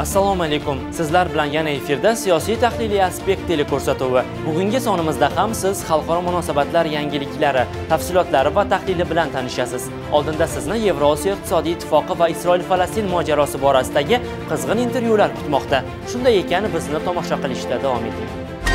Assalomu alaykum. Sizlar bilan yana efirda siyosiy tahliliy aspekt teleko'rsatuvi. Bugungi sonimizda ham siz xalqaro munosabatlar yangiliklari, tafsilotlari va tahlili bilan tanishasiz. Oldinda sizni Yevrosiyo iqtisodiy ittifoqi va Isroil-Falastin mojarosi borasidagi qizg'in intervyular kutmoqda. Shunday ekan, bizni tomosha qilishda davom eting.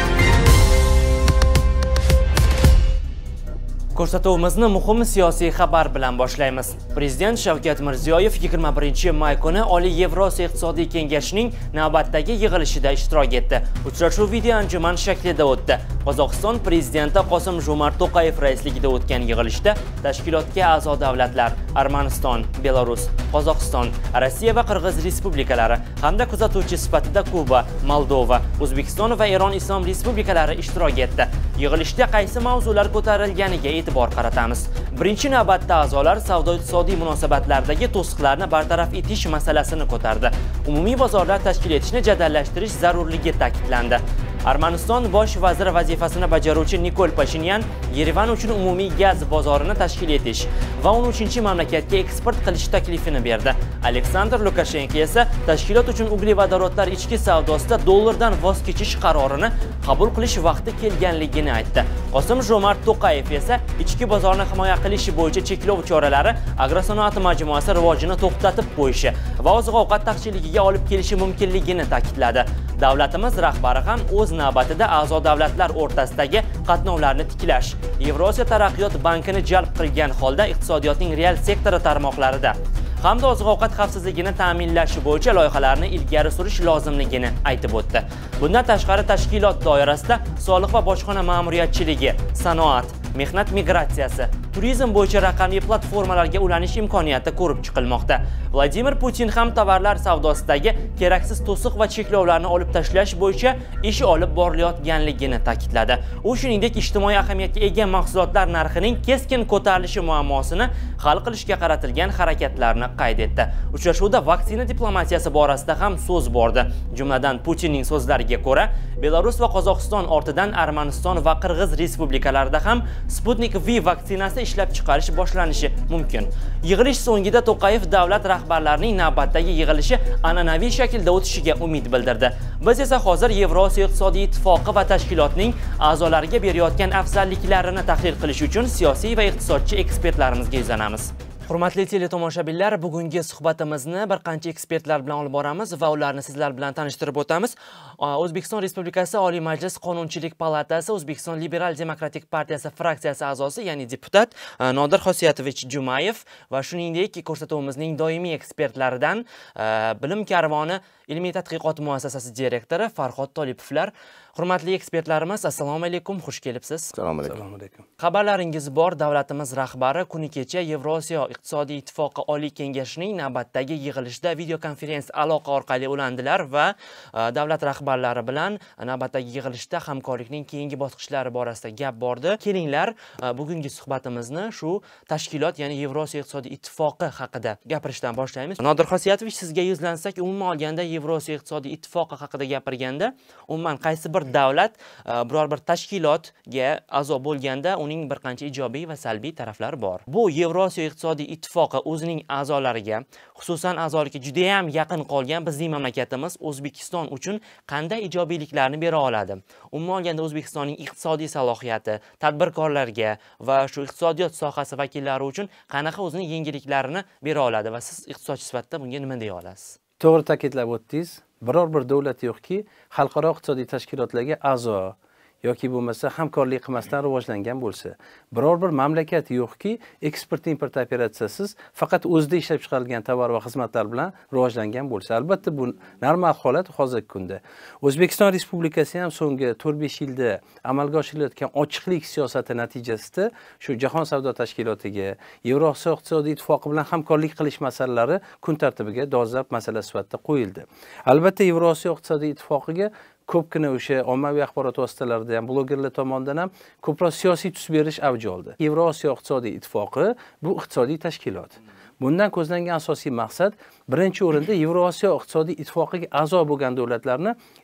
Ko'rsatuvimizni muhim siyosiy xabar bilan boshlaymiz. Prezident Shavkat Mirziyoyev 21-may kuni Oliy Yevrosiyo iqtisodiy kengashining navbatdagi yig'ilishida ishtirok etdi. Uchrashuv video anjuman shaklida o'tdi. Qozog'iston prezidenti Qosim-Jomart To'qayev raisligida o'tgan yig'ilishda tashkilotga a'zo davlatlar Armaniston, Belarus, Qozog'iston, Rossiya va Qirg'iz respublikalari hamda kuzatuvchi sifatida Kuba, Moldova, O'zbekiston va Eron Islom respublikalari ishtirok etdi. Yig'ilishda qaysi mavzular ko'tarilganiga e'tibor qaratamiz. Birinchi navbatda a'zolar savdo-iqtisodiy munosabatlardagi to'siqlarni bartaraf etish masalasini ko'tardi. Umumiy bozorlar tashkil etishni jadallashtirish zarurligi ta'kidlandi. Armaniston bosh vaziri vazifasini bajaruvchi Nikol Pashinyan Yerevan uchun umumiy gaz bozorini tashkil etish va 13-mamlakatga eksport qilish taklifini berdi. Aleksandr Lukashenko esa tashkilot uchun uglevodorodlar ichki savdosida dollardan voz kechish qarorini qabul qilish vaqti kelganligini aytdi. Qosim-Jomart To'qayev esa ichki bozorni himoya qilish bo'yicha cheklov choralari agrosanoat majmuasi rivojini to'xtatib qo'yishi va oziq-ovqat taqchilligiga olib kelishi mumkinligini ta'kidladi. Davlatimiz rahbari ham o'z navbatida a'zo davlatlar o'rtasidagi qatnovlarni tiklash, Yevrosiyo taraqqiyot bankini jalb qilgan holda iqtisodiyotning real sektori tarmoqlarida hamda oziq-ovqat xavfsizligini ta'minlash bo'yicha loyihalarni ilgari surish lozimligini aytib o'tdi. Bundan tashqari tashkilot doirasida soliq va bojxona ma'muriyatchiligi, sanoat, mehnat migratsiyasi, turizm bo'yicha raqamli platformalarga ulanish imkoniyati ko'rib chiqilmoqda. Vladimir Putin ham tovarlar savdosidagi keraksiz to'siq va cheklovlarni olib tashlash bo'yicha ish olib borilayotganligini ta'kidladi. U shuningdek ijtimoiy ahamiyatga ega mahsulotlar narxining keskin ko'tarilishi muammosini hal qilishga qaratilgan harakatlarni qayd etdi. Uchrashuvda vaksina diplomatiyasi borasida ham so'z bordi. Jumladan Putinning so'zlariga ko'ra, Belarus va Qozog'iston ortidan Armaniston va Qirg'iz respublikalarida ham Sputnik V vaksinasi ishlab chiqarish boshlanishi mumkin. Yig'ilish so'ngida To'qayev davlat rahbarlarining navbatdagi yig'ilishi an'anaviy shaklda o'tishiga umid bildirdi. Biz esa hozir Yevrosiyo iqtisodiy ittifoqi va tashkilotning a'zolariga berayotgan afzalliklarini tahlil qilish uchun siyosiy va iqtisodchi ekspertlarimizga yuzlanamiz. Hurmatli teletomoshabinlar, bugungi suhbatimizni bir qancha ekspertlar bilan olib boramiz va ularni sizlar bilan tanishtirib o'tamiz. O'zbekiston Respublikasi Oliy Majlis Qonunchilik palatasi O'zbekiston Liberal Demokratik partiyasi fraksiyasi a'zosi, ya'ni deputat Nodir Xosiyatovich Jumayev va shuningdek ko'rsatuvimizning doimiy ekspertlaridan Bilim karvoni ilmiy tadqiqot muassasasi direktori Farhod Tolipovlar. Hurmatli ekspertlarimiz, assalomu alaykum, xush kelibsiz. Assalomu alaykum. Xabarlaringiz bor, davlatimiz rahbari kuni kecha Yevrosiyo iqtisodiy ittifoqi Oliy kengashining navbatdagi yig'ilishida videokonferensiya aloqa orqali ulandilar va davlat rahbarlari bilan navbatdagi yig'ilishda hamkorlikning keyingi bosqichlari borasida gap bordi. Kelinglar, bugungi suhbatimizni shu tashkilot, ya'ni Yevrosiyo iqtisodiy ittifoqi haqida gapirishdan boshlaymiz. Nodir Xosiyatovich, sizga yuzlansak, umuman olganda Yevrosiyo iqtisodiy ittifoqi haqida gapirganda, umuman qaysi bir davlat biror bir tashkilotga a'zo bo'lganda uning bir qancha ijobiy va salbiy taraflari bor. Bu Yevrosiyo iqtisodiy ittifoqi o'zining a'zolariga, xususan a'zolikka juda ham yaqin qolgan bizning mamlakatimiz O'zbekiston uchun qanday ijobiyliklarni bera oladi? Umuman olganda O'zbekistonning iqtisodiy salohiyati, tadbirkorlarga va shu iqtisodiyot sohasi vakillari uchun qanaqa o'zining yengilliklarini bera oladi va siz iqtisodchi sifatida bunga nima deya olasiz? To'g'ri ta'kidlab o'tdingiz. Biror bir davlat yo'qki, xalqaro iqtisodiy tashkilotlarga a'zo yoki bo'lmasa hamkorlik qilmasdan rivojlangan bo'lsa. Biror bir mamlakat yo'qki, eksport import operatsiyasiz faqat o'zida ishlab chiqarilgan tovar va xizmatlar bilan rivojlangan bo'lsa. Albatta bu normal holat hozirgi kunda. O'zbekiston Respublikasi ham so'nggi 4-5 yilda amalga oshirilayotgan ochiqlik siyosati natijasida shu Jahon savdo tashkilotiga, Yevrosiyo iqtisodiy ittifoqi bilan hamkorlik qilish masalalari kun tartibiga dolzarb masala sifatida qo'yildi. Albatta Yevrosiyo iqtisodiy ittifoqiga ko'pgina o'sha ommaviy axborot vositalarida ham, blogerlar tomonidan ham ko'proq siyosiy tus berish avj oldi. Yevrosiyo iqtisodiy ittifoqi bu iqtisodiy tashkilot. Bundan ko'zlangan asosiy maqsad birinchi o'rinda Yevrosiyo iqtisodiy ittifoqiga a'zo bo'lgan davlatlarni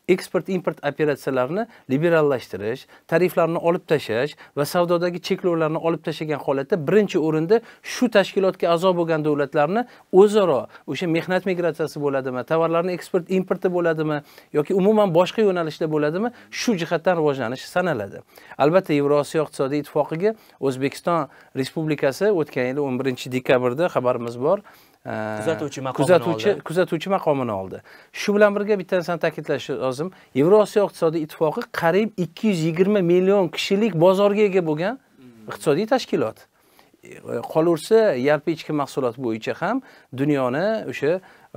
eksport import operatsiyalarini liberallashtirish, tariflarni olib tashlash va savdodagi cheklovlarni olib tashlagan holatda birinchi o'rinda shu tashkilotga a'zo bo'lgan davlatlarni o'zaro o'sha mehnat migratsiyasi bo'ladimi, tovarlarni eksport importi bo'ladimi yoki umuman boshqa yo'nalishda bo'ladimi, shu jihatdan rivojlanish sanaladi. Albatta Yevrosiyo iqtisodiy ittifoqiga O'zbekiston Respublikasi o'tgan yil 11 dekabrda xabarimiz bor. Kuzatuvchi maqomini oldi. Shu bilan birga bitta narsani ta'kidlash lozim. Yevrosiyo iqtisodiy ittifoqi qariyb 220 million kishilik bozorga ega bo'lgan iqtisodiy tashkilot. Qolaversa, yalpi ichki mahsulot bo'yicha ham dunyoni o'sha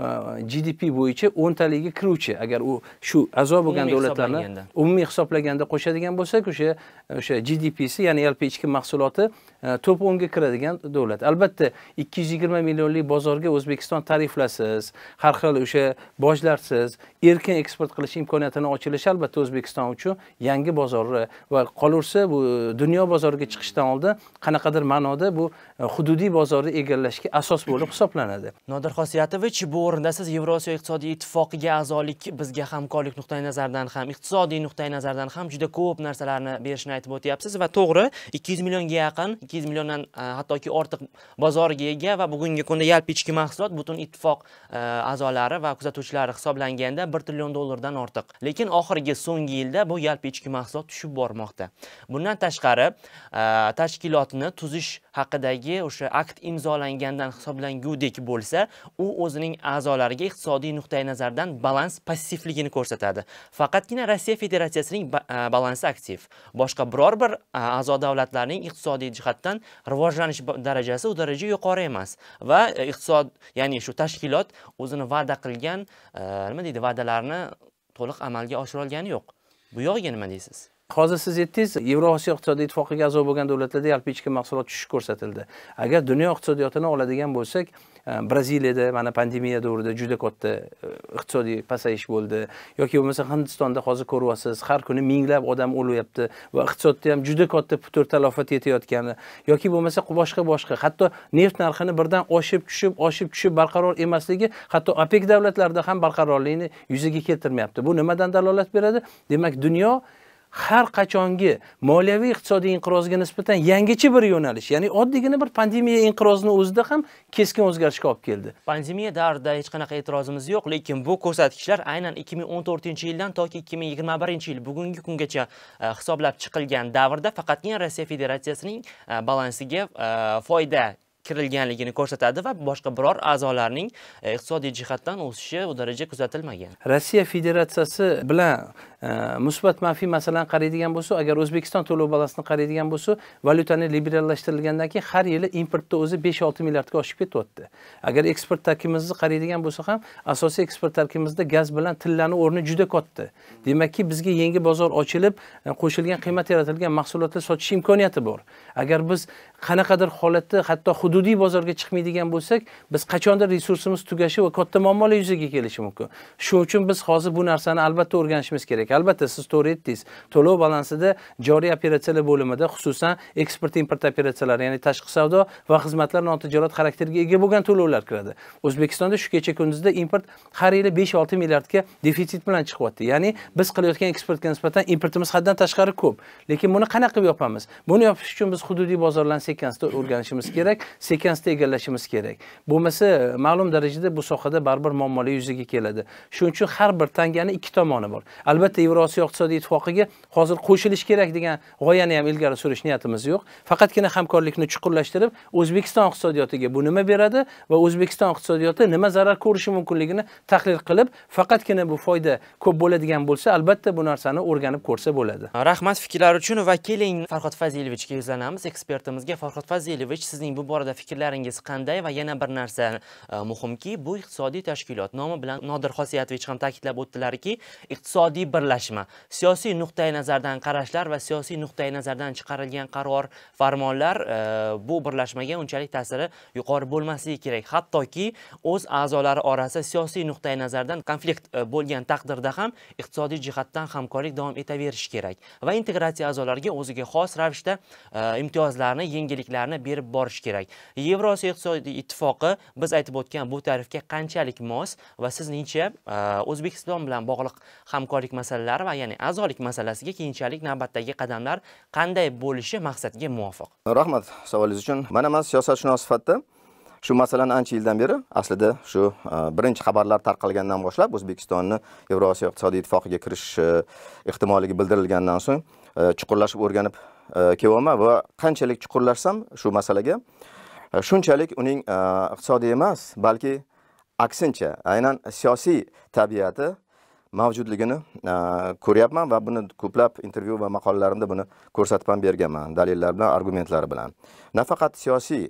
GDP bo'yicha 10 taliga kiruvchi. Agar u shu a'zo bo'lgan davlatlarni umumiy hisoblaganda qo'shadigan bo'lsak, o'sha GDPsi, ya'ni yalpi ichki mahsuloti top 10 ga kiradigan davlat. Albatta 220 millionlik bozorga O'zbekiston tariflasiz, har xil o'sha bojlarsiz erkin eksport qilish imkoniyatini ochilishi albatta O'zbekiston uchun yangi bozor va qolaversa bu dunyo bozoriga chiqishdan oldin qanaqadir ma'noda bu hududiy bozorni egallashga asos bo'lib hisoblanadi. Nodir Xosiyatovich, bu o'rinda siz Yevrosiyo iqtisodiy ittifoqiga a'zolik bizga hamkorlik nuqtai nazaridan ham, iqtisodiy nuqtai nazardan ham juda ko'p narsalarni berishni aytib o'tyapsiz va to'g'ri, 200 millionga yaqin, 200 milliondan hattoki ortiq bozorga ega va bugungi kunda yalpi ichki mahsulot butun ittifoq a'zolari va kuzatuvchilari hisoblanganda 1 trillion dollardan ortiq. Lekin oxirgi so'nggi yilda bu yalpi ichki mahsulot tushib bormoqda. Bundan tashqari, tashkilotni tuzish haqidagi o'sha akt imzolangandan hisoblangudek bo'lsa, u o'zining a'zolariga iqtisodiy nuqtai nazardan balans passivligini ko'rsatadi. Faqatgina Rossiya Federatsiyasining balansi aktiv. Boshqa biror bir a'zo davlatlarning iqtisodiy jihatdan rivojlanish darajasi u daraja yuqori emas va iqtisod, ya'ni shu tashkilot o'zini va'da qilgan, va'dalarni to'liq amalga oshira olgani yo'q. Bu yo'g'iga nima deysiz? Hozir siz aytdingiz, Yevrosiyo iqtisodiy ittifoqiga a'zo bo'lgan davlatlarda yalpi ichki mahsulot tushishi ko'rsatildi. Agar dunyo iqtisodiyotini oladigan bo'lsak, Braziliyada mana pandemiya davrida juda katta iqtisodiy pasayish bo'ldi. Yoki bo'lmasa Hindistonda hozir ko'ryapsiz, har kuni minglab odam o'lyapti va iqtisodda ham juda katta putur talafot yetayotgani. Yoki bo'lmasa boshqa, hatto neft narxini birdan oshib tushib barqaror emasligi, hatto OPEC davlatlarida ham barqarorlikni yuzaga keltirmayapti. Bu nimadan dalolat beradi? Demak, dunyo har qachongi moliyaviy iqtisodiy inqirozga nisbatan yangicha bir yo'nalish, ya'ni oddiygina bir pandemiya inqirozining o'zida ham keskin o'zgarishga olib keldi. Pandemiya davrida hech qanaqa e'tirozimiz yo'q, lekin bu ko'rsatkichlar aynan 2014-yildan toki 2021-yil bugungi kungacha hisoblab chiqilgan davrda faqatgina Rossiya Federatsiyasining balansiga foyda kirilganligini ko'rsatadi va boshqa biror a'zolarning iqtisodiy jihatdan o'sishi u daraja kuzatilmagan. Rossiya Federatsiyasi bilan musbat manfiy masalani qaraydigan bo'lsa, agar O'zbekiston to'lov balansini qaraydigan bo'lsa, valyutani liberallashtirilgandan keyin har yili importda o'zi 5-6 milliardga oshib ketyapti. Agar eksport tarkibimizni qaraydigan bo'lsa ham, asosiy eksport tarkibimizda gaz bilan tillani o'rni juda katta. Demakki, bizga yangi bozor ochilib, qo'shilgan qiymat yaratilgan mahsulotlar sotish imkoniyati bor. Agar biz qanaqadir holatda hatto hududiy bozorga chiqmaydigan bo'lsak, biz qachondir resursimiz tugashi va katta muammolar yuzaga kelishi mumkin. Shuning uchun biz hozir bu narsani albatta o'rganishimiz kerak. Albatta siz to'g'ri aytdingiz. To'lov balansida joriy operatsiyalar bo'limida xususan eksport import operatsiyalari, ya'ni tashqi savdo va xizmatlar notijorat xarakteriga ega bo'lgan to'lovlar kiradi. O'zbekistonda shu kecha kunduzda import har yili 5-6 milliardga defitsit bilan chiqyapti. Ya'ni biz qilayotgan eksportga nisbatan importimiz haddan tashqari ko'p. Lekin buni qanaqa qilib yopamiz? Buni yopish uchun biz hududiy bozorlarni sekin-asta o'rganishimiz kerak, sekin-asta egallashimiz kerak. Bo'lmasa, ma'lum darajada bu sohada baribir muammolar yuzaga keladi. Shuning uchun har bir tanganing ikki tomoni bor. Albatta Yevrosiyo iqtisodiy ittifoqiga hozir qo'shilish kerak degan g'oyani ham ilgari surish niyatimiz yo'q. Faqatgina hamkorlikni chuqurlashtirib, O'zbekiston iqtisodiyotiga bu nima beradi va O'zbekiston iqtisodiyoti nima zarar ko'rishi mumkinligini tahlil qilib, faqatgina bu foyda ko'p bo'ladigan bo'lsa, albatta bu narsani o'rganib ko'rsa bo'ladi. Rahmat fikrlar uchun va keling Farhod Fazilovichga yuzlanamiz. Ekspertimizga Farhod Fazilovich, sizning bu borada fikrlaringiz qanday va yana bir narsa muhimki, bu iqtisodiy tashkilot nomi bilan Nodir Xosiyatovich ham ta'kidlab o'tdilarki, iqtisodiy birlashma, siyosiy nuqtai nazardan qarashlar va siyosiy nuqtai nazardan chiqarilgan qaror, farmonlar bu birlashmaga unchalik ta'siri yuqori bo'lmasligi kerak. Hattoki o'z a'zolari orasida siyosiy nuqtai nazardan konflikt bo'lgan taqdirda ham iqtisodiy jihatdan hamkorlik davom etaverishi kerak va integratsiya a'zolariga o'ziga xos ravishda imtiyozlarni, yengilliklarni berib borish kerak. Yevrosiyo iqtisodiy ittifoqi biz aytib o'tgan bu tarifga qanchalik mos va sizningcha O'zbekiston bilan bog'liq hamkorlik masalalari va ya'ni a'zolik masalasiga keyinchalik navbatdagi qadamlar qanday bo'lishi maqsadga muvofiq? Rahmat savolingiz uchun. Mana men siyosatshunos sifatida shu masalani ancha yildan beri aslida shu birinchi xabarlar tarqalgandan boshlab O'zbekistonni Yevrosiyo iqtisodiy ittifoqiga kirish ehtimoliga bildirilgandan so'ng chuqurlashib o'rganib kelyapman va qanchalik chuqurlashsam shu masalaga shunchalik uning iqtisodiy emas, balki aksincha aynan siyosiy tabiati mavjudligini ko'ryapman va buni ko'plab intervyu va maqolalarimda buni ko'rsatib ham berganman, dalillar bilan, argumentlar bilan. Nafaqat siyosiy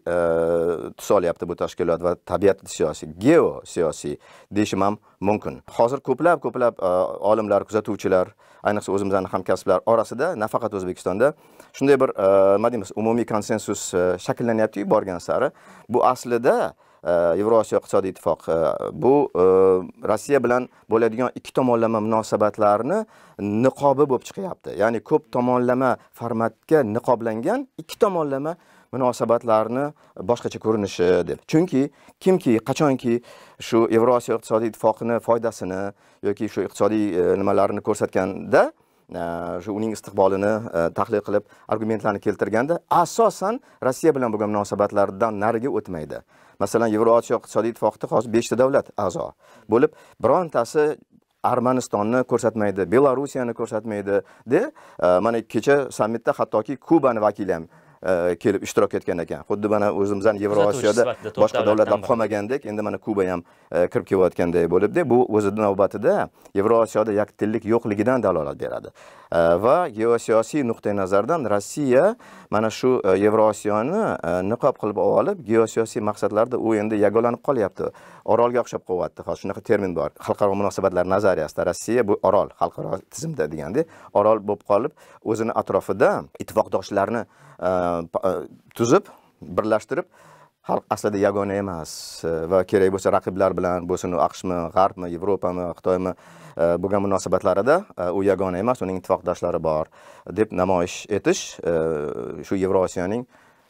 tus olyapti bu tashkilot va tabiati siyosiy, geosiyosiy deyishim ham mumkin. Hozir ko'plab olimlar, kuzatuvchilar, ayniqsa o'zimizning hamkasblar orasida, nafaqat O'zbekistonda shunday bir nima deymiz, umumiy konsensus shakllanyapti borgan sari. Bu aslida Yevrosiyo iqtisodiy ittifoq bu Rossiya bilan bo'ladigan ikki tomonlama munosabatlarni niqobi bo'lib chiqyapti. Ya'ni ko'p tomonlama formatga niqoblangan ikki tomonlama munosabatlarni boshqacha ko'rinishi deb. Chunki kimki qachonki shu Yevrosiyo iqtisodiy ittifoqini foydasini yoki shu iqtisodiy nimalarini ko'rsatganda shu uning istiqbolini tahlil qilib argumentlarni keltirganda asosan Rossiya bilan bo'lgan munosabatlardan nariga o'tmaydi. Masalan, Yevrosiyo iqtisodiy ittifoqida hozir 5 ta davlat a'zo bo'lib, birontasi Armanistonni ko'rsatmaydi, Belarusiyani ko'rsatmaydi de, mana kecha sammitda hattoki Kubani vakili ham kelib ishtirok etgan ekan. Xuddi mana o'zimizdan Yevrosiyoda boshqa davlatlar qolmagandek, endi mana Kuba ham kirib kelayotganday bo'libdi. Bu o'z navbatida Yevrosiyoda yakdillik yo'qligidan dalolat beradi. Va geosiyosiy nuqtai nazardan Rossiya mana shu Yevrosiyoni niqob qilib olib, geosiyosiy maqsadlarda u endi yagolanib qolyapti. Orolga o'xshab qolyapti. Hozir shunaqa termin bor. Xalqaro munosabatlar nazariyasida Rossiya bu orol, xalqaro tizimda deganda orol bo'lib qolib, o'zini atrofida ittifoqdoshlarni tuzib, birlashtirib, xalq aslida yagona emas va kerak bo'lsa raqiblar bilan, bo'lsin AQShmi, G'arbmi, Yevropami, Xitoymi bo'lgan munosabatlarida u yagona emas, uning ittifoqdoshlari bor deb namoyish etish shu Yevrosiyoning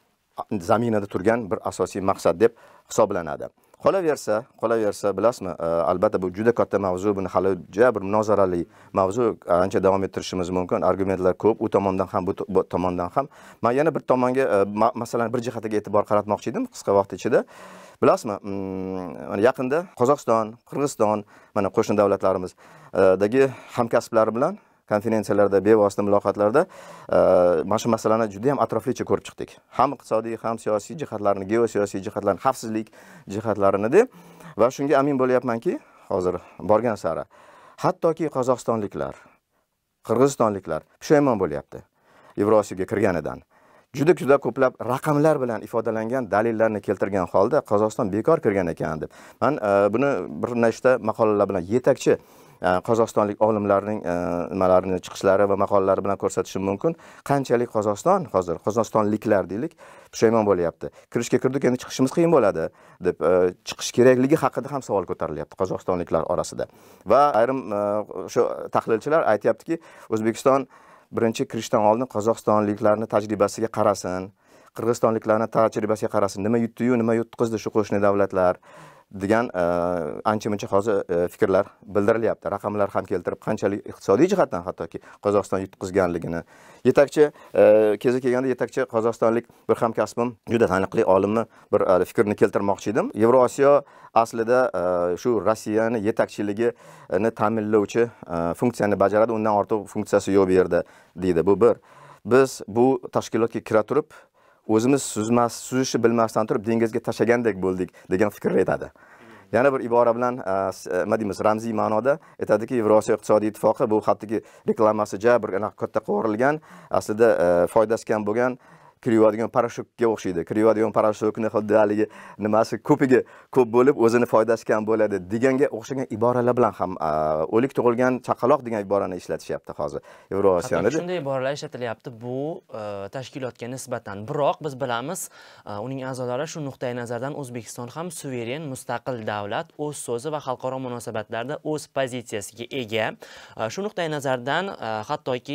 zaminida turgan bir asosiy maqsad deb hisoblanadi. Qolaversa, bilasizmi, albatta bu juda katta mavzu, buni hali bir munozarali mavzu, ancha davom ettirishimiz mumkin. Argumentlar ko'p, u tomondan ham, bu tomondan ham. Men yana bir tomonga, masalan, bir jihatiga e'tibor qaratmoqchi edim qisqa vaqt ichida. Bilasizmi, mana yaqinda Qozog'iston, Qirg'iziston, mana qo'shni davlatlarimizdagi hamkasblari bilan konferensiyalarda, bevosita muloqotlarda mana shu masalani juda ham atroflicha ko'rib chiqdik. Ham iqtisodiy, ham siyosiy jihatlarini, geosiyosiy jihatlarini, xavfsizlik jihatlarini deb va shunga amin bo'lyapmanki, hozir borgan sari hattoki qozog'istonliklar, qirg'izistonliklar pushaymon bo'lyapti Yevrosiyoga kirganidan. Juda ko'plab raqamlar bilan ifodalangan dalillarni keltirgan holda Qozog'iston bekor kirgan ekan deb. Men buni bir nechta maqolalar bilan yetakchi qozog'istonlik olimlarning nimalarini, chiqishlari va maqolalari bilan ko'rsatishim mumkin. Qanchalik Qozog'iston hozir, qozog'istonliklar deylik, pushaymon bo'lyapti. Kirishga kirdik, endi chiqishimiz qiyin bo'ladi deb chiqish kerakligi haqida ham savol ko'tarilyapti qozog'istonliklar orasida. Va ayrim shu tahlilchilar aytayaptiki, O'zbekiston birinchi kirishdan oldin qozog'istonliklarning tajribasiga qarasin, qirg'izistonliklarning tajribasiga qarasin, nima yutdi-yu, nima yutqizdi shu qo'shni davlatlar degan ancha-muncha hozir fikrlar bildirilyapti. Raqamlar ham keltirib, qanchalik iqtisodiy jihatdan hattoki Qozog'iston yutqizganligini. Yetakchi kezi kelganda yetakchi qozog'istonlik bir hamkasbim, juda taniqli olimni bir fikrni keltirmoqchi edim. Yevrosiyo aslida shu Rossiyani yetakchiligini ta'minlovchi funksiyani bajaradi, undan ortiq funksiyasi yo'q bu yerda deydi. Bu bir. Biz bu tashkilotga kira turib o'zimiz suzishni bilmasdan turib dengizga tashagandek bo'ldik degan fikrni aytadi. Yana bir ibora bilan nima deymiz, ramziy ma'noda aytadiki, Yevrosiyo iqtisodiy ittifoqi bu hattoki reklamasi bir katta qo'rilgan, aslida foydasi kam bo'lgan kiriyadigan parashyutga o'xshaydi. Kiriyadigan parashyutni xuddi haligi nimasi ko'piga ko'p bo'lib, o'zini foydasi kam bo'ladi deganga o'xshagan iboralar bilan ham o'lik tug'ilgan chaqaloq degan iborani ishlatishyapti hozir Yevrosiyonida. Shunday iboralar ishlatilyapti bu tashkilotga nisbatan. Biroq biz bilamiz, uning a'zolari shu nuqtai nazardan O'zbekiston ham suveren, mustaqil davlat, o'z so'zi va xalqaro munosabatlarda o'z pozitsiyasiga ega. Shu nuqtai nazardan hattoki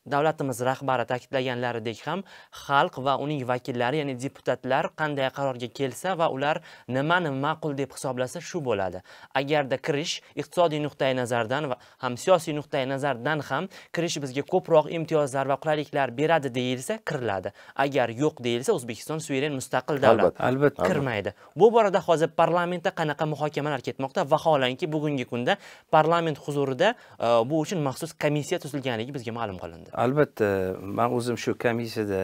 Davlatimiz rahbari ta'kidlaganlaridek ham xalq va uning vakillari, ya'ni deputatlar qanday qarorga kelsa va ular nimani ma'qul deb hisoblasa shu bo'ladi. Agarda kirish iqtisodiy nuqtai nazardan va ham siyosiy nuqtai nazardan ham kirish bizga ko'proq imtiyozlar va qulayliklar beradi deyilsa, kiriladi. Agar yo'q deyilsa, O'zbekiston suveren mustaqil davlat. Albatta. Kirmaydi. Bu borada hozir parlamentda qanaqa muhokamalar ketmoqda? Vaholanki bugungi kunda parlament huzurida bu uchun maxsus komissiya tuzilganligi bizga ma'lum qilindi. Albatta, men o'zim shu komissiyada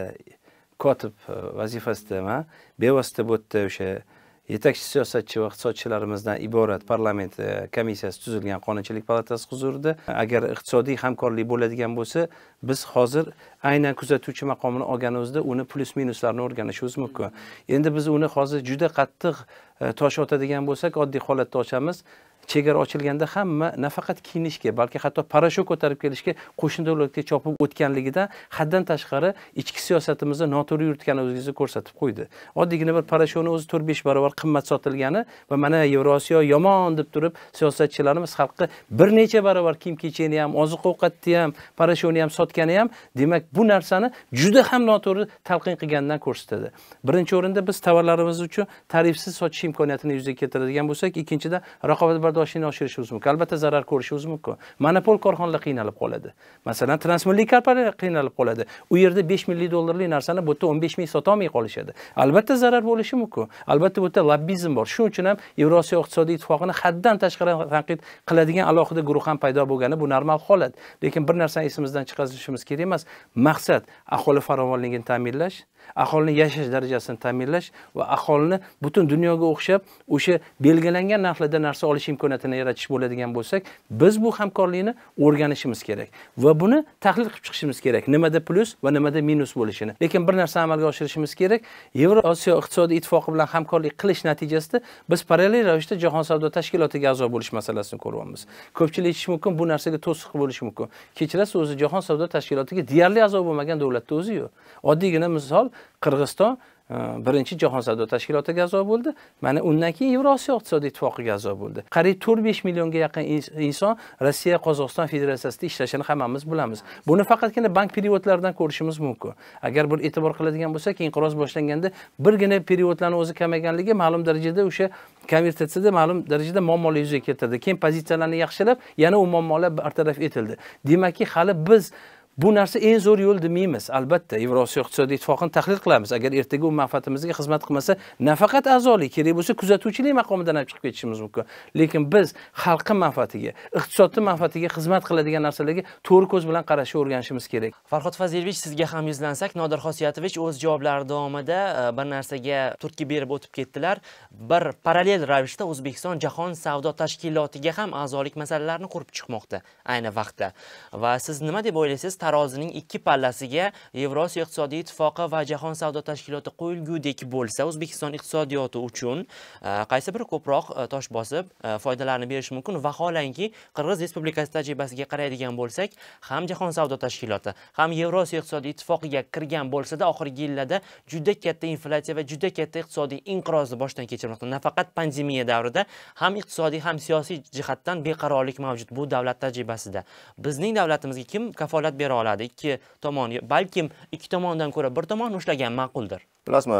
kotib vazifasidaman. Bevosita bu yerda o'sha yetakchi siyosatchi va iqtisodchilarimizdan iborat parlament komissiyasi tuzilgan Qonunchilik palatasi huzurida. Agar iqtisodiy hamkorlik bo'ladigan bo'lsa, biz hozir aynan kuzatuvchi maqomini olganimizda uni plus minuslarni o'rganishimiz mumkin. Endi biz uni hozir juda qattiq tosh otadigan bo'lsak, oddiy holatda ochamiz. Chegara ochilganda hamma nafaqat kiyinishga, balki hatto parashyut ko'tarib kelishga qo'shni davlatga chopib o'tganligidan haddan tashqari ichki siyosatimizni noto'g'ri yuritganimizni ko'rsatib qo'ydi. Oddiygina bir parashyutni o'zi 4-5 barobar qimmat sotilgani va mana Yevrosiyo yomon deb turib siyosatchilarimiz xalqqa bir necha barobar kiyim-kechakni ham, oziq-ovqatni ham, parashyutni ham sotgani ham, demak bu narsani juda ham noto'g'ri talqin qilgandan ko'rsatadi. Birinchi o'rinda biz tovarlarimiz uchun tarifsiz sotish imkoniyatini yuzaga keltiradigan bo'lsak, ikkinchidan raqobatbardoshlikni oshirishimiz mumkin. Albatta zarar ko'rishimiz mumkin. Monopol korxonalar qiynalib qoladi. Masalan, transmilliy kompaniyalar qiynalib qoladi. U yerda 5 milliy dollarlik narsani bu yerda 15 ming sota olmay qolishadi. Albatta zarar bo'lishi mumkin. Albatta bu yerda lobbizm bor. Shuning uchun ham Yevrosiyo iqtisodiy ittifoqini haddan tashqari tanqid qiladigan alohida guruh ham paydo bo'lgani bu normal holat. Lekin bir narsani esimizdan chiqarishimiz kerak emas. Maqsad aholi farovonligini ta'minlash, aholini yashash darajasini ta'minlash va aholini butun dunyoga o'xshab o'sha belgilangan narxlarda narsa olish imkoniyatini yaratish bo'ladigan bo'lsak, biz bu hamkorlikni o'rganishimiz kerak va buni tahlil qilib chiqishimiz kerak. Nimada plus va nimada minus bo'lishini. Lekin bir narsani amalga oshirishimiz kerak. Yevrosiyo iqtisodiy ittifoqi bilan hamkorlik qilish natijasida biz parallel ravishda Jahon savdo tashkilotiga a'zo bo'lish masalasini ko'ryapmiz. Ko'pchilik aytishi mumkin, bu narsaga to'siq bo'lishi mumkin. Kechirasiz, o'zi Jahon savdo tashkilotiga deyarli a'zo bo'lmagan davlatda o'zi yo'q. Oddiygina misol Qirg'iziston birinchi Jahon savdo tashkilotiga a'zo bo'ldi. Mana undan keyin Yevrosiyo iqtisodiy ittifoqiga a'zo bo'ldi. Qariyb 4-5 millionga yaqin inson Rossiya, Qozog'iston federatsiyasida ishlashini hammamiz bilamiz. Buni faqatgina bank periodlaridan ko'rishimiz mumkin. Agar bir e'tibor qiladigan bo'lsak, inqiroz boshlanganda birgina periodlarning o'zi kamaganligi ma'lum darajada o'sha konvertatsiyada ma'lum darajada muammolar yuzaga keltirdi. Keyin pozitsiyalarni yaxshilab, yana u muammolar bartaraf etildi. Demakki, hali biz bu narsa eng zo'r yo'l demaymiz. Albatta, Yevrosiyo iqtisodiy ittifoqini tahlil qilamiz. Agar ertaga u manfaatimizga xizmat qilmasa, nafaqat a'zolik, kerak bo'lsa kuzatuvchilik maqomidan ham chiqib ketishimiz mumkin. Lekin biz xalqning manfaatiga, iqtisodning manfaatiga xizmat qiladigan narsalarga to'g'ri ko'z bilan qarashni o'rganishimiz kerak. Farhod Fazilovich, sizga ham yuzlansak, Nodir Xosiyatovich o'z javoblari davomida bir narsaga turtki berib o'tib ketdilar. Bir parallel ravishda O'zbekiston Jahon savdo tashkilotiga ham a'zolik masalalarini ko'rib chiqmoqda ayni vaqtda. Va siz nima deb o'ylaysiz? Tarozining ikki pallasiga Yevrosiyo iqtisodiy ittifoqi va Jahon savdo tashkiloti qo'yilgudek bo'lsa, O'zbekiston iqtisodiyoti uchun qaysi biri ko'proq tosh bosib foydalarni berish mumkin? Vaholanki, Qirg'iz Respublikasi tajribasiga qaraydigan bo'lsak, ham Jahon savdo tashkiloti, ham Yevrosiyo iqtisodiy ittifoqiga kirgan bo'lsa-da, oxirgi yillarda juda katta inflyatsiya va juda katta iqtisodiy inqirozni boshdan kechirmoqda. Nafaqat pandemiya davrida ham iqtisodiy, ham siyosiy jihatdan beqarorlik mavjud bu davlat tajribasida. Bizning davlatimizga kim kafolat bera oladi? Ikki tomon, balkim ikki tomondan ko'ra bir tomon ushlagan ma'quldir. Bilasizmi,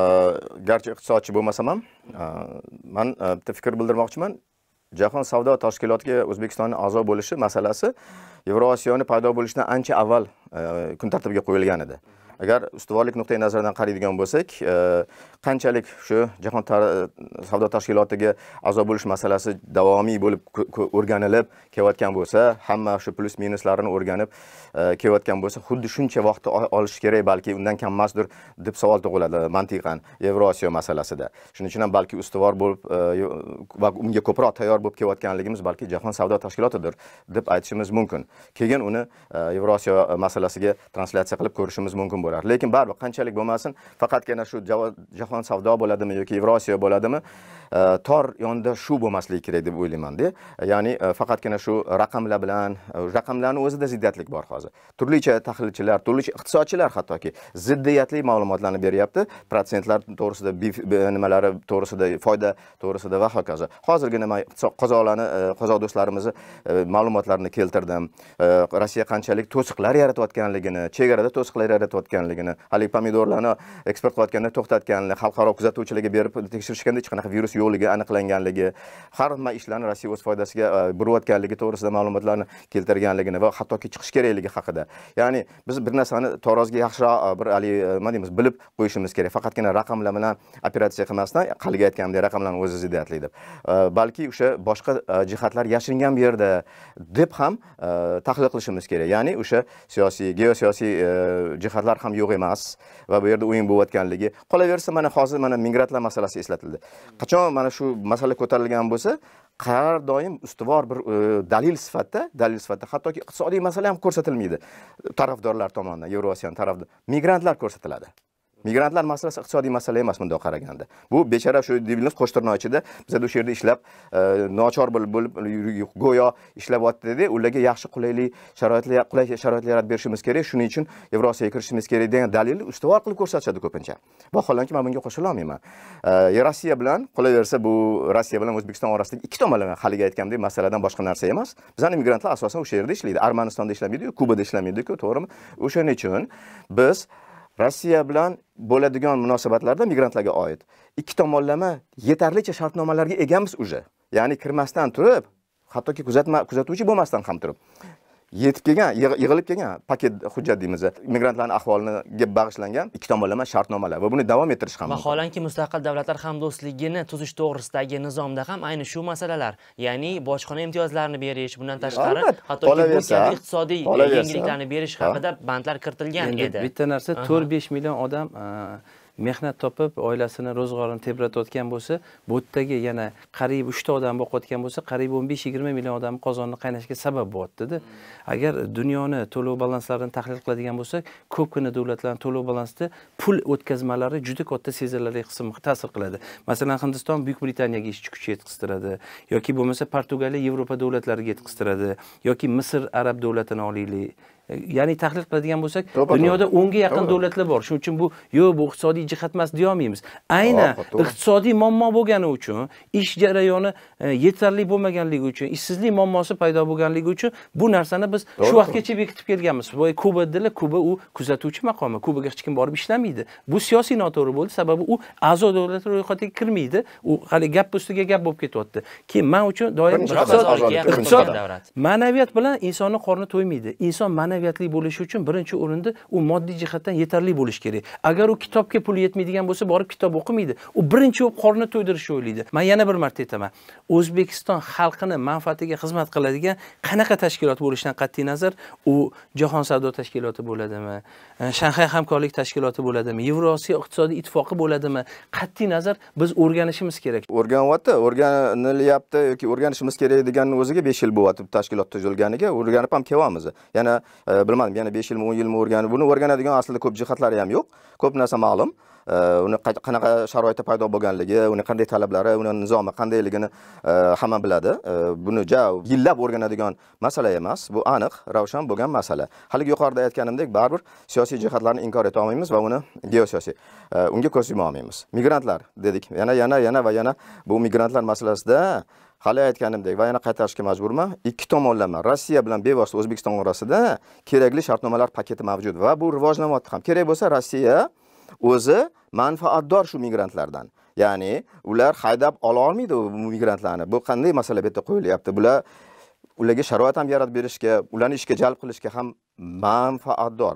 garchi iqtisodchi bo'lmasam ham, men bitta fikr bildirmoqchiman. Jahon savdo tashkilotiga O'zbekistonning a'zo bo'lishi masalasi Yevrosiyoni paydo bo'lishidan ancha avval kun tartibiga qo'yilgan edi. Agar ustuvorlik nuqtai nazaridan qaraydigan bo'lsak, qanchalik shu Jahon savdo tashkilotiga a'zo bo'lish masalasi davomiy bo'lib o'rganilib kelayotgan bo'lsa, hamma shu plus minuslarini o'rganib kelayotgan bo'lsa, xuddi shuncha vaqt olishi kerak, balki undan kam emasdir deb savol tug'iladi mantiqan Yevrosiyo masalasida. Shuning uchun ham balki ustuvor bo'lib va unga ko'proq tayyor bo'lib kelayotganligimiz balki Jahon savdo tashkilotidir deb aytishimiz mumkin. Keyin uni Yevrosiyo masalasiga translyatsiya qilib ko'rishimiz mumkin bo'ladi. bo'lardi. Lekin baribir qanchalik bo'lmasin, faqatgina shu jahon savdo bo'ladimi yoki Yevrosiyo bo'ladimi, tor yonda shu bo'lmasligi kerak deb o'ylayman-da. Ya'ni faqatgina shu raqamlar bilan, raqamlarning o'zida ziddiyatlik bor hozir. Turlicha tahlilchilar, turlicha iqtisodchilar hattoki ziddiyatli ma'lumotlarni beryapti, protsentlar to'g'risida, nimalari to'g'risida, foyda to'g'risida va hokazo. Hozirgina men qozoq do'stlarimizni ma'lumotlarini keltirdim. Rossiya qanchalik to'siqlar yaratayotganligini, chegarada to'siqlar yaratayotganligini, hali pomidorlarni eksport qilayotganda to'xtatganligini, xalqaro kuzatuvchilarga berib tekshirishganda hech qanaqa virus yo'qligi aniqlanganligi, har xil ishlarni Rossiya o'z foydasiga burayotganligi to'g'risida ma'lumotlarni keltirganligini va hattoki chiqish kerakligi haqida. Ya'ni biz bir narsani taroziga yaxshiroq bir nima deymiz, bilib qo'yishimiz kerak. Faqatgina raqamlar bilan operatsiya qilmasdan, qaliga aytganimdek raqamlarning o'zi ziddiyatli deb. Balki o'sha boshqa jihatlar yashiringan bu yerda deb ham tahlil qilishimiz kerak. Ya'ni o'sha siyosiy, geosiyosiy jihatlar ham yo'q emas va bu yerda o'yin bo'layotganligi. Qolaversa, mana hozir migrantlar masalasi eslatildi. Qachon mana shu masala ko'tarilgan bo'lsa, har doim ustuvor bir dalil sifatida hattoki iqtisodiy masala ham ko'rsatilmaydi tarafdorlar tomonidan, Yevrosiyo tarafdor migrantlar ko'rsatiladi. Migrantlar masalasi iqtisodiy masala emas bunday qaraganda. Bu bechara shu deymiz qo'shtirnoq ichida biz o'sha yerda ishlab, nochor bo'lib go'yo ishlayapti-da, ularga yaxshi qulay sharoitlar yaratib berishimiz kerak. Shuning uchun Yevrosiyoga kirishimiz kerak degan dalilni ustuvor qilib ko'rsatishadi ko'pincha. Vaholanki men bunga qo'shila olmayman. Rossiya bilan qolaversa, bu Rossiya bilan O'zbekiston orasidagi ikki tomonlama haliga aytgandek masaladan boshqa narsa emas. Bizning migrantlar asosan o'sha yerda ishlaydi. Armanistonda ishlamaydi-ku, Kubada ishlamaydi-ku, to'g'rimi? O'shaning uchun biz Rossiya bilan bo'ladigan munosabatlarda migrantlarga oid ikki tomonlama yetarlicha shartnomalarga egamiz уже. Ya'ni kirmasdan turib, hattoki kuzatuvchi bo'lmasdan ham turib yetib kelgan, yig'ilib kelgan paket hujjat deymiz. Migrantlarning ahvoliga bag'ishlangan ikki tomonlama shartnomalar va buni davom ettirish ham mumkin. Vaholanki Mustaqil Davlatlar Hamdo'stligini tuzish to'g'risidagi nizomda ham ayni shu masalalar, ya'ni bojxona imtiyozlarini berish, bundan tashqari hattoki bu kabi iqtisodiy yengilliklarni berish haqida bandlar kiritilgan edi. Bitta narsa 4-5 million odam mehnat topib, oilasini, ro'zg'orini tebratayotgan bo'lsa, bu yerdagi yana qariyb 3 ta odam boqayotgan bo'lsa, qariyb 15-20 million odam qozonni qaynashiga sabab bo'lyapti-da. Agar dunyoni to'lov balanslarini tahlil qiladigan bo'lsak, ko'pgina davlatlarning to'lov balansida pul o'tkazmalari juda katta sezilarli qismga ta'sir qiladi. Masalan, Hindiston Buyuk Britaniyaga ishchi kuch yetkaztiradi, yoki bo'lmasa Portugaliya Yevropa davlatlariga yetkaztiradi, yoki Misr arab davlatini olaylik. Ya'ni tahlil qiladigan bo'lsak, dunyoda 10 ga yaqin davlatlar bor. Shuning uchun bu bu iqtisodiy jihat emas deya olmaymiz. Aynan iqtisodiy muammo bo'lgani uchun, ish jarayoni yetarli bo'lmaganligi uchun, ishsizlik muammosi paydo bo'lganligi uchun bu narsani biz shu vaqtgacha bekitib kelganmiz. Voy Kuba dedilar, Kuba u kuzatuvchi maqomi, Kubaga hech kim borib ishlamaydi. Bu siyosiy noto'g'ri bo'ldi, sababi u a'zo davlatlar ro'yxatiga kirmaydi. U hali gap ustiga gap bo'lib ketyapti. Keyin men uchun doim iqtisod ma'naviyat bilan insonning qorni to'ymaydi. Inson ma'naviyatli bo'lishi uchun birinchi o'rinda u moddiy jihatdan yetarli bo'lish kerak. Agar u kitobga pul yetmaydigan bo'lsa, borib kitob o'qimaydi. U birinchi qorni to'ydirishni o'ylaydi. Men yana bir marta aytaman. O'zbekiston xalqini manfaatiga xizmat qiladigan qanaqa tashkilot bo'lishidan qat'iy nazar, u Jahon savdo tashkiloti bo'ladimi, Shanxay hamkorlik tashkiloti bo'ladimi, Yevrosiyo iqtisodiy ittifoqi bo'ladimi, qat'iy nazar biz o'rganishimiz kerak. O'rganilyapti yoki o'rganishimiz kerak deganning o'ziga 5 yil bo'lyapti tashkilot tuzilganiga, o'rganib ham kelyapmiz. Yana bilmadim, yana 5 yilmi, 10 yilmi o'rganib, buni o'rganadigan aslida ko'p jihatlari ham yo'q. Ko'p narsa ma'lum. Uni qanaqa sharoitda paydo bo'lganligi, uni qanday talablari, uni nizomi qandayligini hamma biladi. Buni yillab o'rganadigan masala emas, bu aniq, ravshan bo'lgan masala. Hali yuqorida aytganimdek, baribir siyosiy jihatlarni inkor eta olmaymiz va uni geosiyosiy unga ko'z yuma olmaymiz. Migrantlar dedik, yana bu migrantlar masalasida hali aytganimdek va yana qaytarishga majburman. Ikki tomonlama Rossiya bilan bevosita O'zbekiston orasida kerakli shartnomalar paketi mavjud va bu rivojlanyapti ham. Kerak bo'lsa Rossiya o'zi manfaatdor shu migrantlardan. Ya'ni ular haydab ola olmaydi bu migrantlarni. Bu qanday masala bu yerda qo'yilyapti? Ularga sharoit ham yaratib berishga, ularni ishga jalb qilishga ham manfaatdor.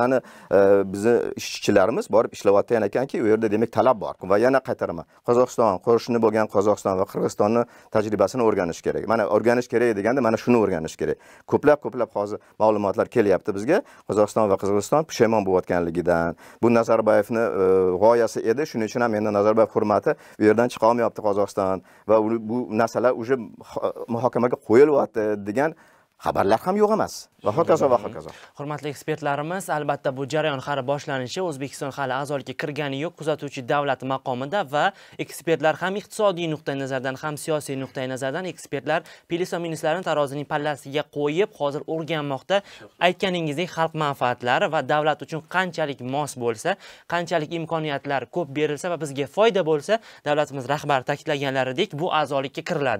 Bizni ishchilarimiz borib ishlayotgan ekanki, u yerda demak talab bor. Va yana qaytaraman. Qozog'iston, qo'shni bo'lgan Qozog'iston va Qirg'izistonning tajribasini o'rganish kerak. Mana o'rganish kerak deganda mana shuni o'rganish kerak. Ko'plab hozir ma'lumotlar kelyapti bizga. Qozog'iston va Qirg'iziston pushaymon bo'layotganligidan. Bu Nazarboyevning g'oyasi edi. Shuning uchun ham endi Nazarboyev hurmati u yerdan chiqa olmayapti Qozog'iston va bu narsalar uje muhokamaga qo'yilyapti degan xabarlar ham yo'q emas va hokazo va hokazo. Hurmatli ekspertlarimiz, albatta bu jarayon hali boshlanishi, O'zbekiston hali a'zolikka kirgani yo'q, kuzatuvchi davlat maqomida va ekspertlar ham iqtisodiy nuqtai nazardan, ham siyosiy nuqtai nazardan ekspertlar pelisominislarini tarozining pallasiga qo'yib, hozir o'rganmoqda. Aytganingizdek, xalq manfaatlari va davlat uchun qanchalik mos bo'lsa, qanchalik imkoniyatlar ko'p berilsa va bizga foyda bo'lsa, davlatimiz rahbari ta'kidlaganlaridek bu a'zolikka kiriladi.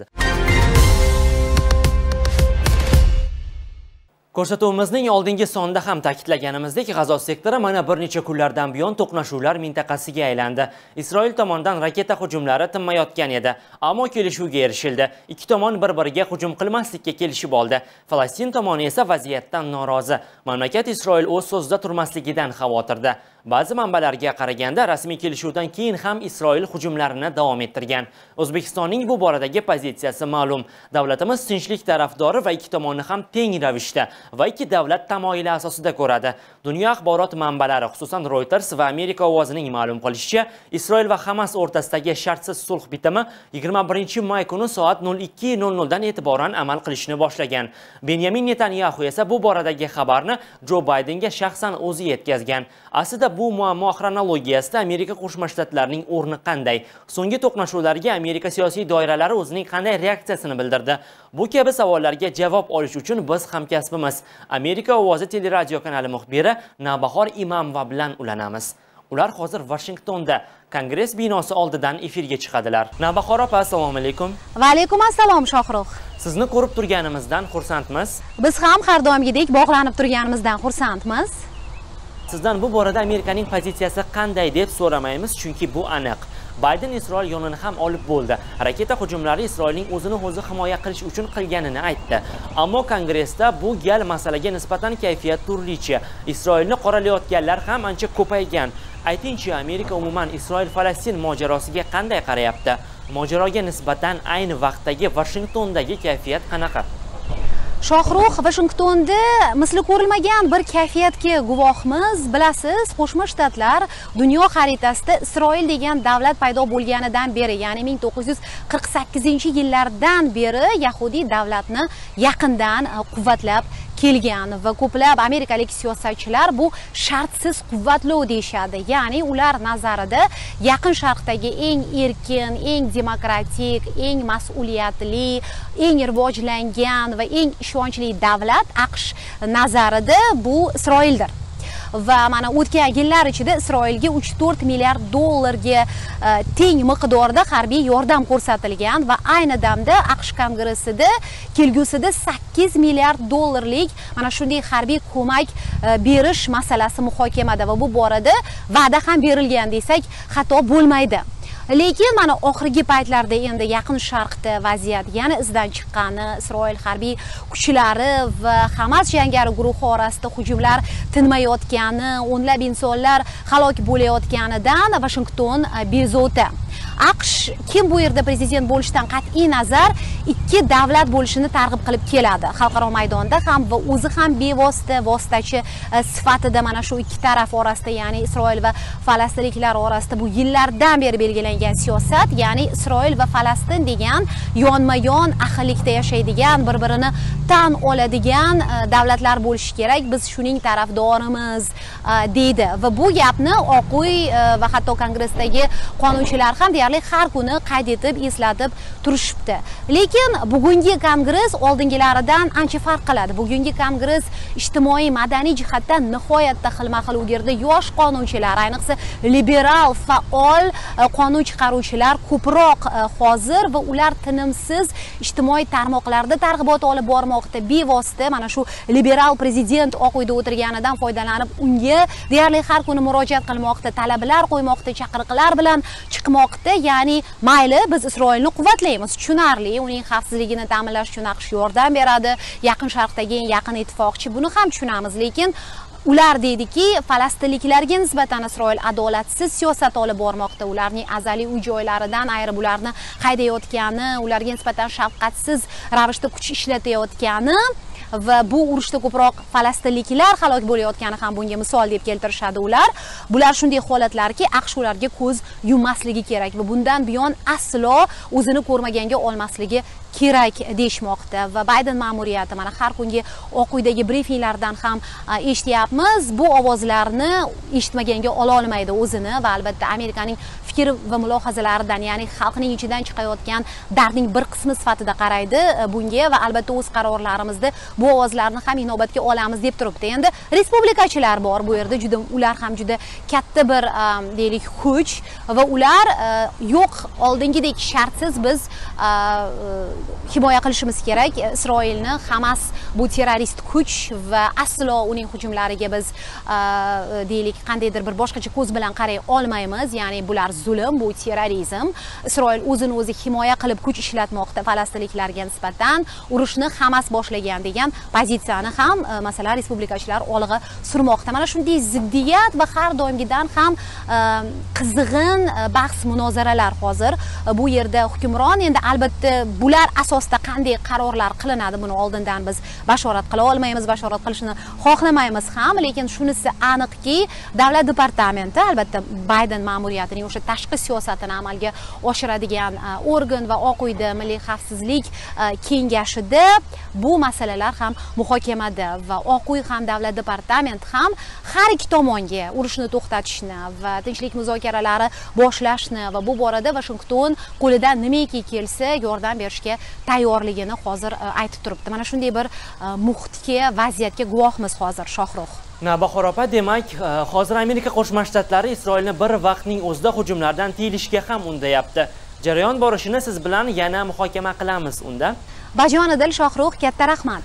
Ko'rsatuvimizning oldingi sonda ham ta'kidlaganimizdek, G'azo sektori mana bir necha kunlardan buyon to'qnashuvlar mintaqasiga aylandi. Isroil tomonidan raketa hujumlari tinmayotgan edi, ammo kelishuvga erishildi. Ikki tomon bir-biriga hujum qilmaslikka kelishib oldi. Falastin tomoni esa vaziyatdan norozi. Mamlakat Isroil o'z so'zida turmasligidan xavotirda. Ba'zi manbalarga qaraganda rasmiy kelishuvdan keyin ham Isroil hujumlarini davom ettirgan. O'zbekistonning bu boradagi pozitsiyasi ma'lum. Davlatimiz tinchlik tarafdori va ikki tomonni ham teng ravishda va ikki davlat tamoyili asosida ko'radi. Dunyo axborot manbalari, xususan Reuters va Amerika ovozining ma'lum qilishicha, Isroil va Hamas o'rtasidagi shartsiz sulh bitimi 21-may kuni soat 02:00 dan e'tiboran amal qilishni boshlagan. Benyamin Netanyahu esa bu boradagi xabarni Jo Baydenga shaxsan o'zi yetkazgan. Aslida bu muammo xronologiyasida Amerika Qo'shma Shtatlarining o'rni qanday? So'nggi to'qnashuvlarga Amerika siyosiy doiralari o'zining qanday reaksiyasini bildirdi? Bu kabi savollarga javob olish uchun biz hamkasbimiz Amerika ovozi teleradio kanali muxbiri Navbahor Imamova bilan ulanamiz. Ular hozir Washingtonda Kongress binosi oldidan efirga chiqadilar. Navbahor opa, assalomu alaykum. Va alaykum assalom Shohruh. Sizni ko'rib turganimizdan xursandmiz. Biz ham har doimgidek bog'lanib turganimizdan xursandmiz. Sizdan bu borada Amerikaning pozitsiyasi qanday deb so'ramaymiz, chunki bu aniq. Bayden Isroil yo'lini ham olib bo'ldi. Raketa hujumlari Isroilning o'zini o'zi himoya qilish uchun qilganini aytdi. Ammo Kongressda bu gal masalaga nisbatan kayfiyat turlicha. Isroilni qoralayotganlar ham ancha ko'paygan. Aytingchi, Amerika umuman Isroil-Falastin mojarosiga qanday qarayapti? Mojaroga nisbatan ayni vaqtdagi Washingtondagi kayfiyat qanaqa? Shohruh, Washingtonda misli ko'rilmagan bir kayfiyatga guvohmiz. Bilasiz, Qo'shma Shtatlar dunyo xaritasida Isroil degan davlat paydo bo'lganidan beri, ya'ni 1948-yillardan beri Yahudiy davlatni yaqindan quvvatlab kelgan va ko'plab amerikalik siyosatchilar bu shartsiz quvvatlov deyshadi. Ya'ni ular nazarida Yaqin Sharqdagi eng erkin, eng demokratik, eng mas'uliyatli, eng rivojlangan va eng ishonchli davlat AQSh nazarida bu Isroildir. Va mana o'tgan yillar ichida Isroilga 3-4 milliard dollarga teng miqdorda harbiy yordam ko'rsatilgan va ayni damda AQSh kongressida kelgusida 8 milliard dollarlik mana shunday harbiy ko'mak berish masalasi muhokamada va bu borada va'da ham berilgan desak xato bo'lmaydi. Lekin mana oxirgi paytlarda endi Yaqin Sharqda vaziyat yana izdan chiqqani, Isroil harbiy kuchlari va Hamas jangari guruhi orasida hujumlar tinmayotgani, o'nlab insonlar halok bo'layotganidan Washington bezovta. AQSh kim bu yerda prezident bo'lishdan qat'iy nazar ikki davlat bo'lishini targ'ib qilib keladi. Xalqaro maydonda ham va o'zi ham bevosita vositachi sifatida mana shu ikki taraf orasida, ya'ni Isroil va falastinliklar orasida bu yillardan beri belgilangan siyosat, ya'ni Isroil va Falastin degan yonma-yon ahillikda yashaydigan, bir-birini tan oladigan davlatlar bo'lishi kerak. Biz shuning tarafdorimiz deydi va bu gapni Oq uy va hatto Kongressdagi qonunchilar ham deyarli har kuni qayd etib, eslatib turishibdi. Lekin bugungi kongress oldingilaridan ancha farq qiladi. Bugungi kongress ijtimoiy madaniy jihatdan nihoyatda xilma-xil u yerda yosh qonunchilar, ayniqsa liberal, faol qonun chiqaruvchilar ko'proq hozir va ular tinimsiz ijtimoiy tarmoqlarda targ'ibot olib bormoqda. Bevosita mana shu liberal prezident Oq uyda o'tirganidan foydalanib unga deyarli har kuni murojaat qilmoqda, talablar qo'ymoqda, chaqiriqlar bilan chiqmoqda. Ya'ni mayli biz Isroilni quvvatlaymiz, tushunarli, uning xavfsizligini ta'minlash uchun AQSh yordam beradi, Yaqin Sharqdagi eng yaqin ittifoqchi, buni ham tushunamiz. Lekin ular deydiki, falastinliklarga nisbatan Isroil adolatsiz siyosat olib bormoqda, ularning azaliy uy joylaridan ayirib ularni haydayotgani, ularga nisbatan shafqatsiz ravishda kuch ishlatayotgani va bu urushda ko'proq falastinliklar halok bo'layotgani ham bunga misol deb keltirishadi ular. Bular shunday holatlarki, AQSh ularga ko'z yummasligi kerak va bundan buyon aslo o'zini ko'rmaganga olmasligi kerak deyishmoqda va Bayden ma'muriyati mana har kungi Oq uydagi brifinglardan ham eshityapmiz. Bu ovozlarni eshitmaganga ola olmaydi o'zini va albatta Amerikaning fikr va mulohazalaridan, ya'ni xalqning ichidan chiqayotgan dardning bir qismi sifatida qaraydi bunga va albatta o'z qarorlarimizda bu ovozlarni ham inobatga olamiz deb turibdi. Endi respublikachilar bor bu yerda, ular ham juda katta bir deylik kuch va ular yo'q, oldingidek shartsiz biz himoya qilishimiz kerak Isroilni. Hamas bu terrorist kuch va aslo uning hujumlariga biz deylik qandaydir bir boshqacha ko'z bilan qaray olmaymiz. Ya'ni bular zulm, bu terrorizm. Isroil o'zini o'zi himoya qilib kuch ishlatmoqda falastinliklarga nisbatan. Urushni Hamas boshlagan degan pozitsiyani ham masalan respublikachilar olg'a surmoqda. Mana shunday ziddiyat va har doimgidan ham qizg'in bahs munozaralar hozir bu yerda hukmron. Endi albatta bular asosida qanday qarorlar qilinadi, buni oldindan biz bashorat qila olmaymiz, bashorat qilishni xohlamaymiz ham, lekin shunisi aniqki, davlat departamenti albatta Bayden ma'muriyatining o'sha tashqi siyosatini amalga oshiradigan organ va Oq uyda Milliy xavfsizlik kengashida bu masalalar ham muhokamada va Oq uy ham davlat departamenti ham har ikki tomonga urushni to'xtatishni va tinchlik muzokaralari boshlashni va bu borada Washington qo'lidan nimaki kelsa yordam berishga tayyorligini hozir aytib turibdi. Mana shunday bir muhitga, vaziyatga guvohmiz hozir, Shohrux. Navbahor opa, demak, hozir Amerika Qo'shma Shtatlari Isroilni bir vaqtning o'zida hujumlardan tiyilishga ham undayapti. Jarayon borishini siz bilan yana muhokama qilamiz unda. Bajonidil Shohrux, katta rahmat.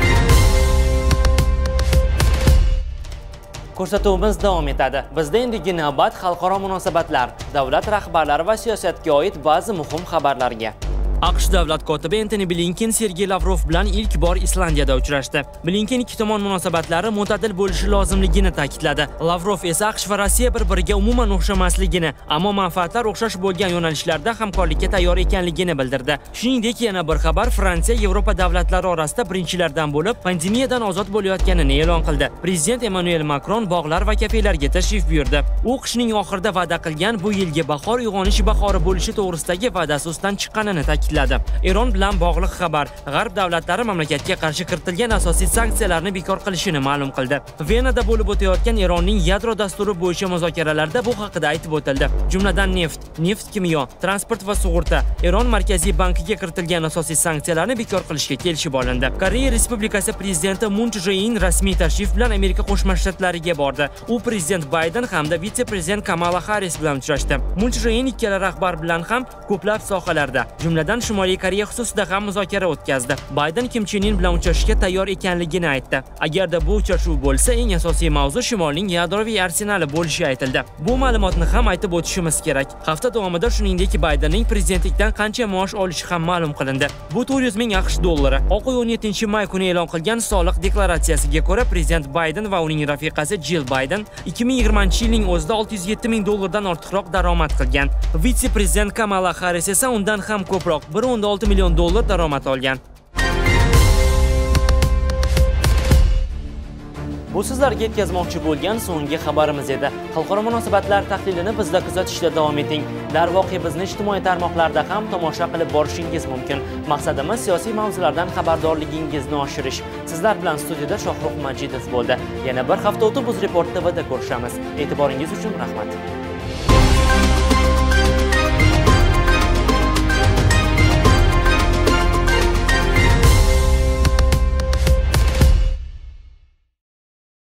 Ko'rsatuvimiz davom etadi. Bizda endigi navbat xalqaro munosabatlar, davlat rahbarlari va siyosatga oid ba'zi muhim xabarlarga. AQSh davlat kotibi Antony Blinken Sergey Lavrov bilan ilk bor Islandiyada uchrashdi. Blinken ikki tomon munosabatlari mo'tadil bo'lishi lozimligini ta'kidladi. Lavrov esa AQSh va Rossiya bir-biriga umuman o'xshamasligini, ammo manfaatlar o'xshash bo'lgan yo'nalishlarda hamkorlikka tayyor ekanligini bildirdi. Shuningdek, yana bir xabar, Fransiya Yevropa davlatlari orasida birinchilardan bo'lib pandemiyadan ozod bo'layotganini e'lon qildi. Prezident Emmanuel Macron bog'lar va kafelarga tashrif buyurdi. U qishning oxirida va'da qilgan bu yilgi bahor uyg'onish bahori bo'lishi to'g'risidagi va'dasi ustidan chiqqanini ta'kidladi. Eron bilan bog'liq xabar. G'arb davlatlari mamlakatga qarshi kiritilgan asosiy sanksiyalarni bekor qilishini ma'lum qildi. Venada bo'lib o'tayotgan Eronning yadro dasturi bo'yicha muzokaralarda bu haqida aytib o'tildi. Jumladan neft, kimyo, transport va sug'urta, Eron Markaziy bankiga kiritilgan asosiy sanksiyalarni bekor qilishga kelishib olindi. Koreya Respublikasi prezidenti Moon Jae-in rasmiy tashrif bilan Amerika Qo'shma Shtatlariga bordi. U prezident Bayden hamda vitse-prezident Kamala Harris bilan uchrashdi. Moon Jae-in ikkala rahbar bilan ham ko'plab sohalarda, jumladan Shimoliy Koreya xususida ham muzokara o'tkazdi. Bayden Kim Chen In bilan uchrashishga tayyor ekanligini aytdi. Agarda bu uchrashuv bo'lsa, eng asosiy mavzu Shimolning yadroviy arsenali bo'lishi aytildi. Bu ma'lumotni ham aytib o'tishimiz kerak. Hafta davomida shuningdek Baydenning prezidentlikdan qancha maosh olishi ham ma'lum qilindi. Bu 400 ming AQSh dollari. Oq uy 17-may kuni e'lon qilgan soliq deklaratsiyasiga ko'ra, prezident Bayden va uning rafiqasi Jill Bayden 2020-yilning o'zida 607 ming dollardan ortiqroq daromad qilgan. Vitse-prezident Kamala Harris esa undan ham ko'proq 1.6 million dollar daromad olgan. Bu sizlarga yetkazmoqchi bo'lgan so'nggi xabarimiz edi. Xalqaro munosabatlar tahlilini bizda kuzatishda davom eting. Darvoqe bizni ijtimoiy tarmoqlarda ham tomosha qilib borishingiz mumkin. Maqsadimiz siyosiy mavzulardan xabardorligingizni oshirish. Sizlar bilan studiyada Shohrux Majidov bo'ldi. Yana bir hafta o'tib UzReport TVda ko'rishamiz. E'tiboringiz uchun rahmat.